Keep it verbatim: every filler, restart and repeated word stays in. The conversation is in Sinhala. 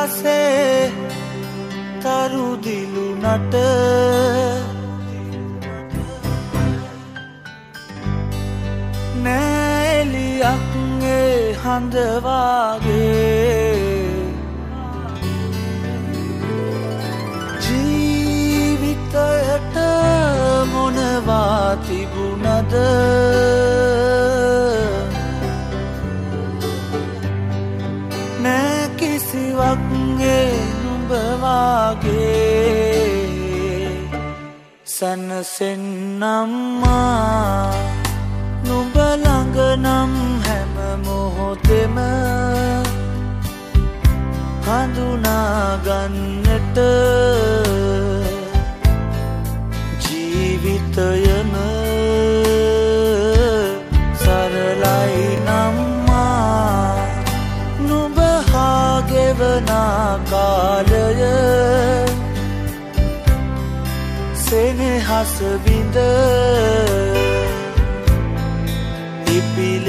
අහසේ තරු දිලුනට නෑලියක් ඒ හඳ වාගේ ජීවිතයට මොනවා තිබුණද නෑ කිසිවක් ඒ නුඹ වාගේ සැනසෙන්නම්මා නුඹ ළඟ නම් හැම මොහොතෙම හඳුනාගන්නට ජීවිතයම සරලයි නම්මා නුඹ හා ගෙවන කාලය සෙනෙහස විඳ ඉපිල